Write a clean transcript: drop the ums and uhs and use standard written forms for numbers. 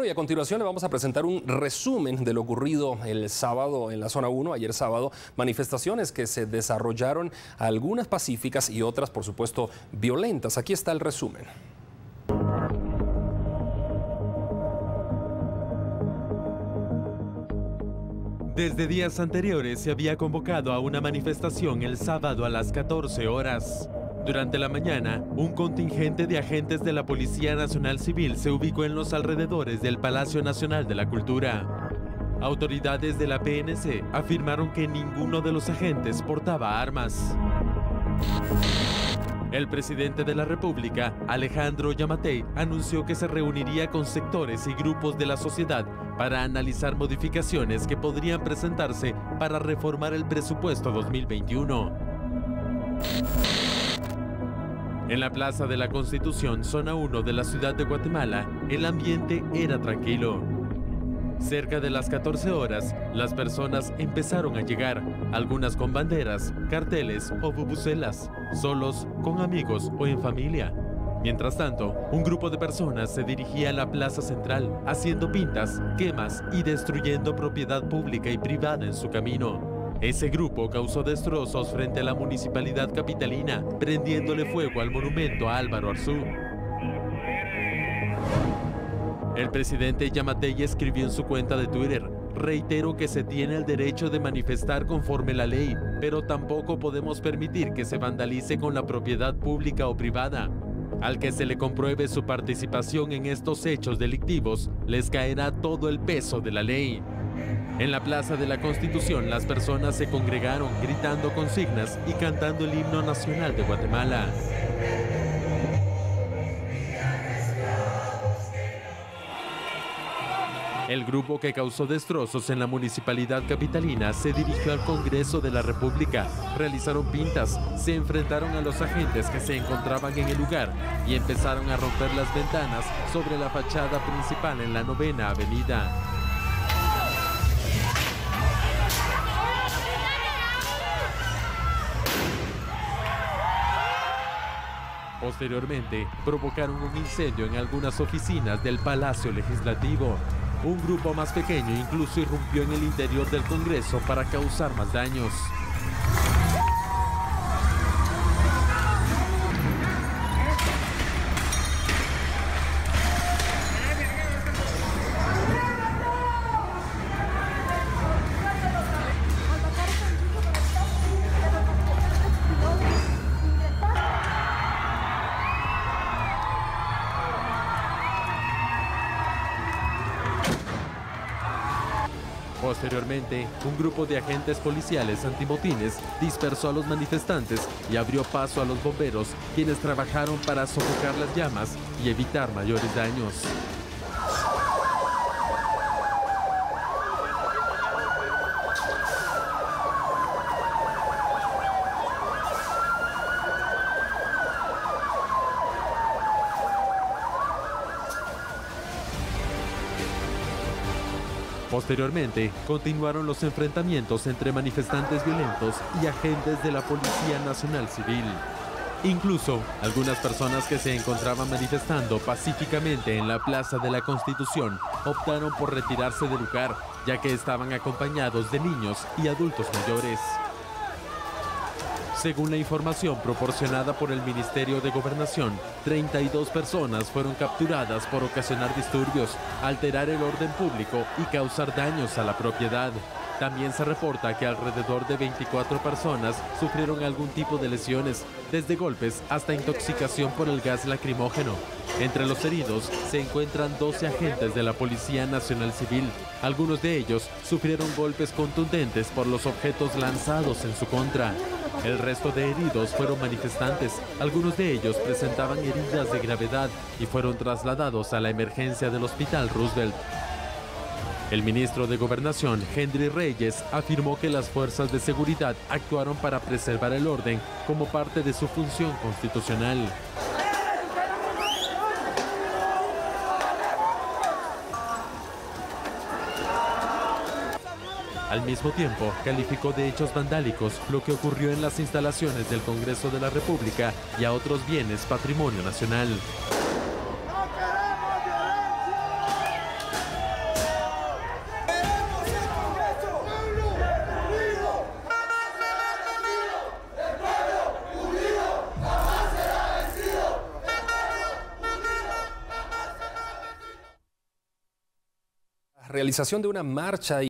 Bueno, y a continuación le vamos a presentar un resumen de lo ocurrido el sábado en la zona 1, ayer sábado, manifestaciones que se desarrollaron, algunas pacíficas y otras, por supuesto, violentas. Aquí está el resumen. Desde días anteriores se había convocado a una manifestación el sábado a las 14 horas. Durante la mañana, un contingente de agentes de la Policía Nacional Civil se ubicó en los alrededores del Palacio Nacional de la Cultura. Autoridades de la PNC afirmaron que ninguno de los agentes portaba armas. El presidente de la República, Alejandro Yamatei, anunció que se reuniría con sectores y grupos de la sociedad para analizar modificaciones que podrían presentarse para reformar el presupuesto 2021. En la Plaza de la Constitución, zona 1 de la ciudad de Guatemala, el ambiente era tranquilo. Cerca de las 14 horas, las personas empezaron a llegar, algunas con banderas, carteles o bubucelas, solos, con amigos o en familia. Mientras tanto, un grupo de personas se dirigía a la plaza central, haciendo pintas, quemas y destruyendo propiedad pública y privada en su camino. Ese grupo causó destrozos frente a la municipalidad capitalina, prendiéndole fuego al monumento a Álvaro Arzú. El presidente Yamatei escribió en su cuenta de Twitter: reitero que se tiene el derecho de manifestar conforme la ley, pero tampoco podemos permitir que se vandalice con la propiedad pública o privada. Al que se le compruebe su participación en estos hechos delictivos, les caerá todo el peso de la ley. En la Plaza de la Constitución, las personas se congregaron gritando consignas y cantando el himno nacional de Guatemala. El grupo que causó destrozos en la municipalidad capitalina se dirigió al Congreso de la República, realizaron pintas, se enfrentaron a los agentes que se encontraban en el lugar y empezaron a romper las ventanas sobre la fachada principal en la 9ª Avenida. Posteriormente, provocaron un incendio en algunas oficinas del Palacio Legislativo. Un grupo más pequeño incluso irrumpió en el interior del Congreso para causar más daños. Posteriormente, un grupo de agentes policiales antimotines dispersó a los manifestantes y abrió paso a los bomberos, quienes trabajaron para sofocar las llamas y evitar mayores daños. Posteriormente, continuaron los enfrentamientos entre manifestantes violentos y agentes de la Policía Nacional Civil. Incluso, algunas personas que se encontraban manifestando pacíficamente en la Plaza de la Constitución optaron por retirarse del lugar, ya que estaban acompañados de niños y adultos mayores. Según la información proporcionada por el Ministerio de Gobernación, 32 personas fueron capturadas por ocasionar disturbios, alterar el orden público y causar daños a la propiedad. También se reporta que alrededor de 24 personas sufrieron algún tipo de lesiones, desde golpes hasta intoxicación por el gas lacrimógeno. Entre los heridos se encuentran 12 agentes de la Policía Nacional Civil. Algunos de ellos sufrieron golpes contundentes por los objetos lanzados en su contra. El resto de heridos fueron manifestantes. Algunos de ellos presentaban heridas de gravedad y fueron trasladados a la emergencia del Hospital Roosevelt. El ministro de Gobernación, Henry Reyes, afirmó que las fuerzas de seguridad actuaron para preservar el orden como parte de su función constitucional. Al mismo tiempo, calificó de hechos vandálicos lo que ocurrió en las instalaciones del Congreso de la República y a otros bienes patrimonio nacional. realización de una marcha